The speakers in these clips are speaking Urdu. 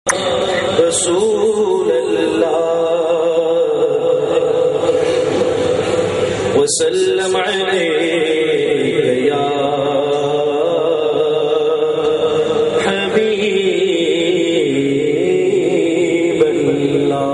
رسول اللہ وسلم علیک یا حبیب اللہ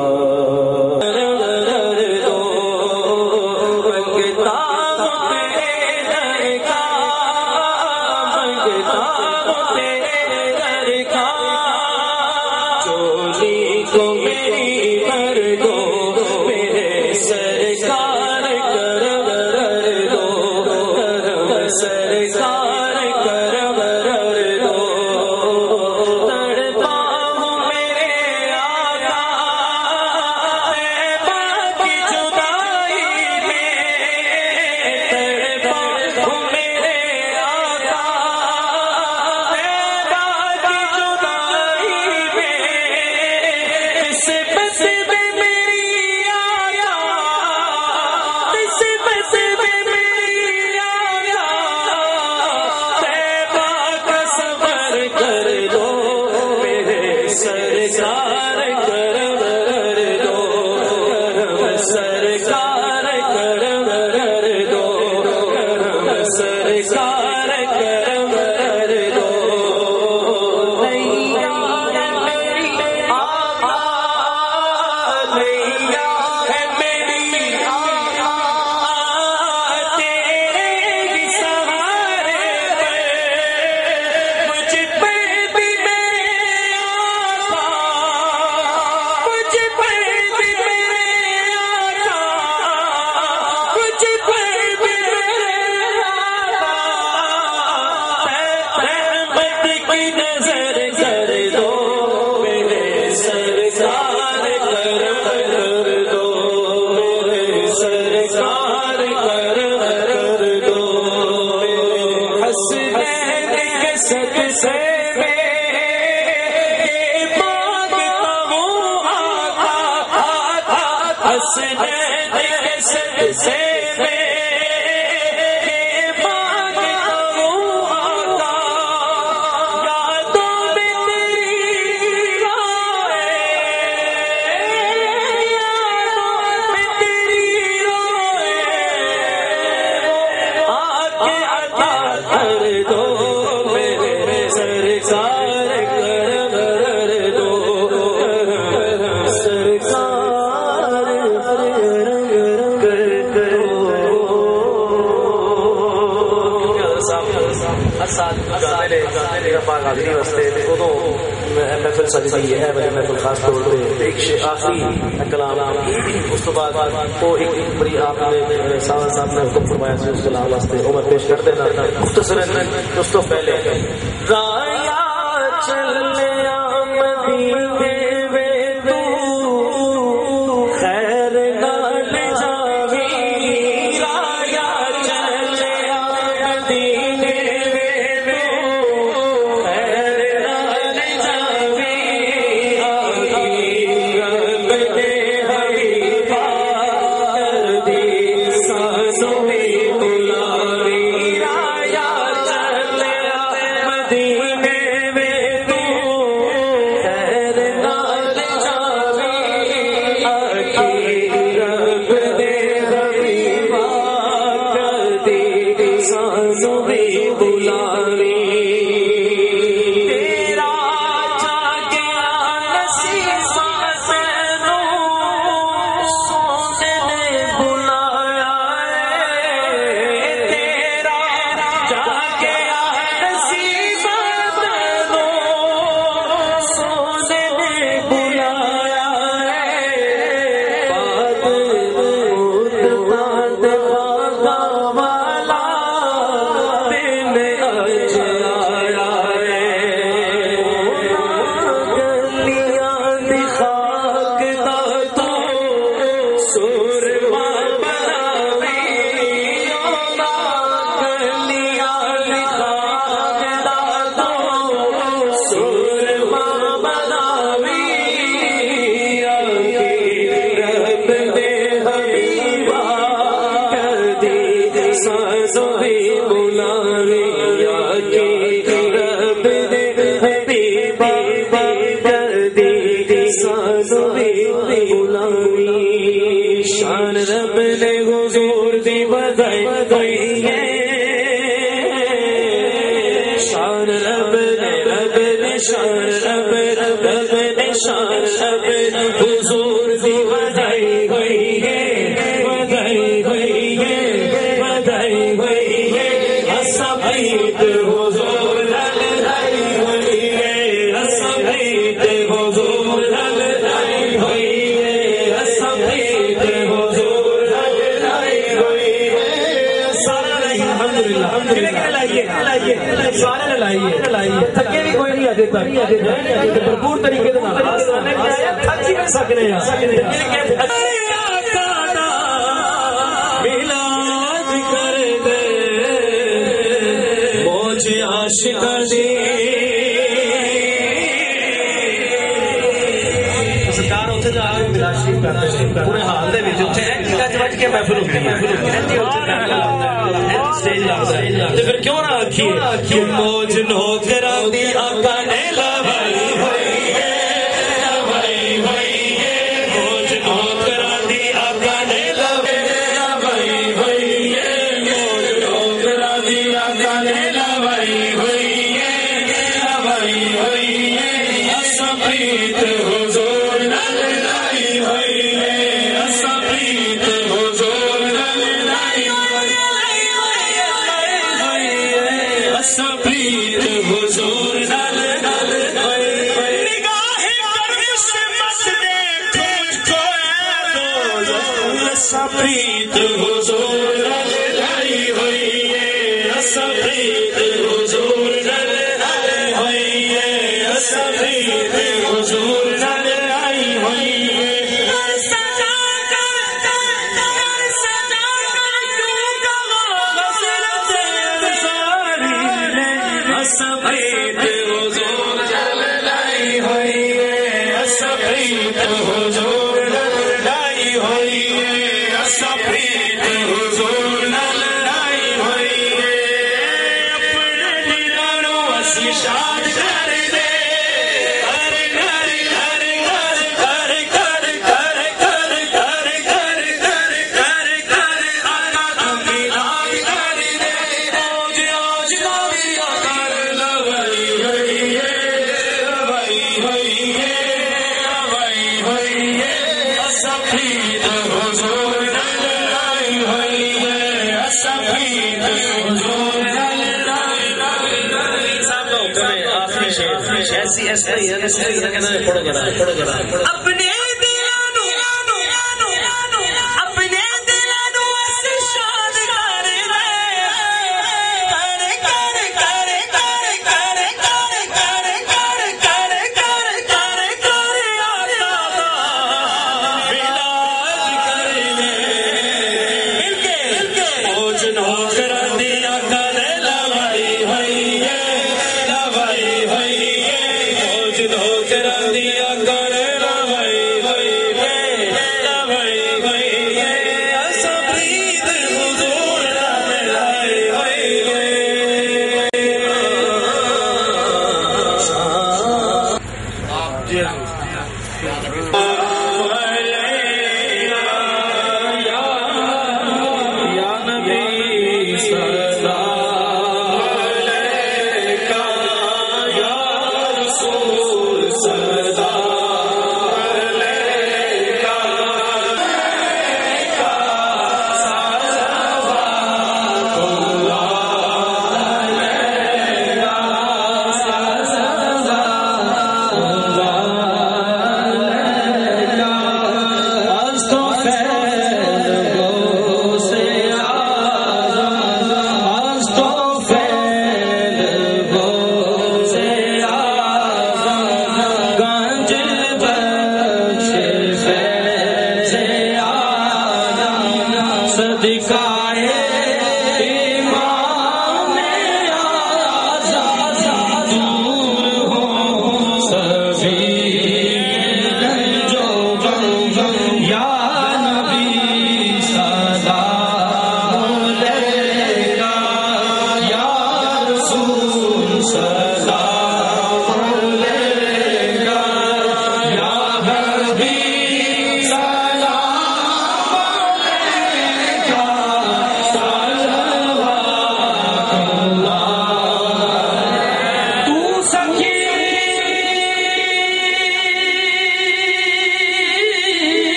محفل سجدی ہے محفل خاص طور پہ ایک آخری کلام اس کے بعد وہ ایک بڑی آپ نے ساون صاحب نے حکم فرمایا اس کلام واسطے عمر پیش کر دینا مختصر اس تو پہلے رایا چلیا مدینے میں تو خیر نال جاوی رایا چلیا مدینے دین سانوں میں غلامی شان رب نے حضور دی بدائی ہے شان رب نے شان رب نے شان رب حضور دی بدائی ہوئی ہے بدائی ہوئی ہے بدائی ہوئی ہے سبیت حضور لڑائی ہوئی ہے سبیت حضور لڑائی ہوئی ہے سبیت حضور لڑائی ہوئی ہے سارا الحمدللہ سارے لائیے تھکے بھی کوئی نہیں آتے بھرپور طریقے سے تھک ہی نہیں سکنے علاج کر دے مجھے عاشق دی سرکار اتنے جا کے ملاد شریف کرتے پورے حال دے وچ اتنے گج وج کے محفل ہوندی ہے پھر کیوں نہ آکھیے کہ موج نوکراں دی آقا نے لائی ہوئی ہے لائی ہوئی ہے موج نوکراں دی آقا نے لائی ہوئی ہے موج نوکراں دی آقا نے لائی ہوئی ہے لائی ہوئی ہے سبیت حضور لڑائی ہوئی ہے سبیت حضور لڑائی ہوئی ہے سبیت حضور نگاہ کرم سے مت دیکھو مجھ کو سبیت حضور لڑائی ہوئی ہے سبیت حضور لڑائی ہوئی ہے سبیت حضور لڑائی ہوئی ہے سبیت حضور لڑائی ہوئی ہے سبیت حضور لڑائی ہوئی ہے سبیت حضور لڑائی ہوئی ہے اپنے دلوں اسی شاد کر دے کر کر کر کر کر کر کر کر کر کر کر کر آقا کا میلاد کر دے آج آج نبی آقا لوائی ہوئی ہے لوائی ہوئی ہے لوائی ہوئی ہے سبیت حضور لڑائی ہوئی ہے سبیت حضور لڑائی آخری شعر ایسی پڑھو ذرا اپنے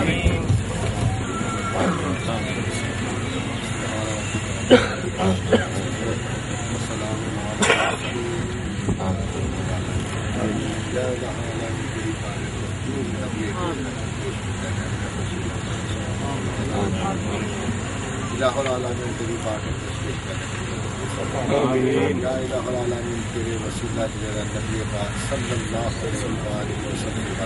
الہ العالمین تیری بات تشریف کرنے یا الہ العالمین تیرے وسیلہ جگہ نبی پاک صلی اللہ علیہ وسلم یا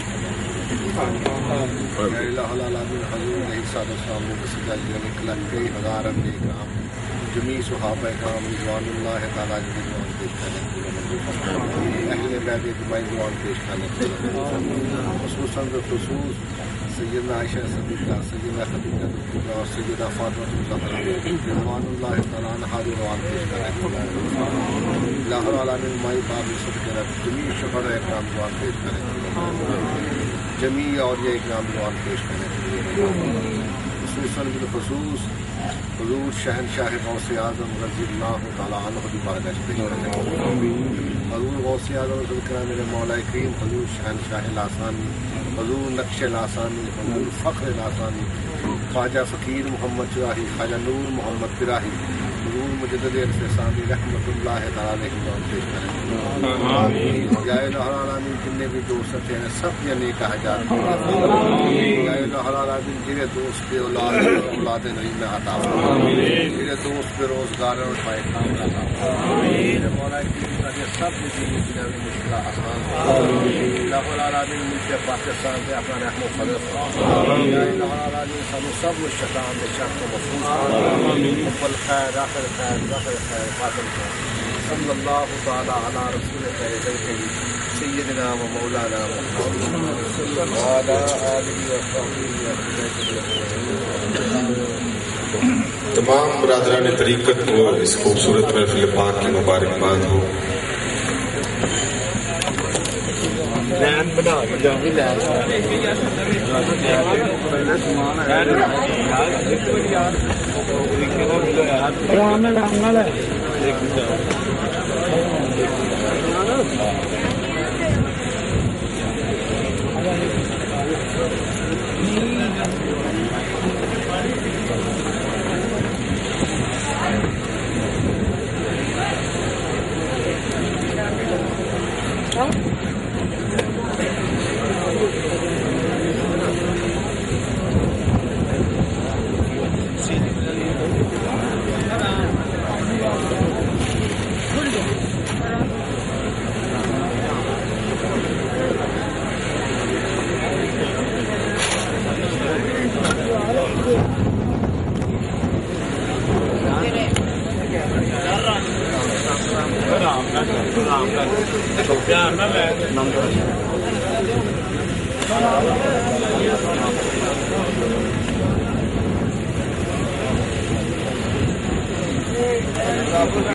الہ العالمین حضور علیہ السلام وسیلہ جگہ کلک کئی ہزار انبیاء کرام جمیع صحابہ کرام رضوان اللہ تعالیٰ جنہیں دعان پیش کرنے اہل بیت اجمعین دعان پیش کرنے خصوصاً بالخصوص سیدنا عائشہ صدیقہ سیدنا خدیجہ اور سیدنا فاطمہ الزہرا رضوان اللہ تعالیٰ عنہا دعان پیش کرنے الہ العالمین مائی باب صدقہ جمیع شہداء اکرام دعان پیش کرنے جمیع اولیاء اکرام دعان پیش کرنے خصوصاً بالخصوص حضور شہنشاہ غوث اعظم رضی اللہ تعالیٰ عنہ کی بارگاہ پیش کرنے حضور غوث اعظم ذکر میرے مولا کریم حضور شہنشاہ لاسانی حضور نقش لاسانی حضور فخر لاسانی خواجہ فقیر محمد چراہی خواجہ نور محمد پراہی حضور مجدد عرف ثانی رحمۃ اللہ تعالیٰ علیہ دعان پیش کریں یا الہ العالمین جتنے بھی دوست ہیں سب یہ نیک حاجات یا الہ العالمین جنہیں دوست کے اولاد نعیم عطا میرے دوست پہ روزگار اور پائے کام عطا میرے مولا کریم کا سب مشکل آسان الہ العالمین ملک پاکستان سے اپنا رحم و فضل یا الہ العالمین سب مشتقان میں شرط و مفروض اول خیر آخر خیر ظاہر خیر باطن خیر صلی اللہ تعالیٰ علی رسول سیدنا و مولانا محمد وعلی آلہ وصحبہ تمام برادران طریقت کو اس خوبصورت محفل پاک کی مبارکباد ہو.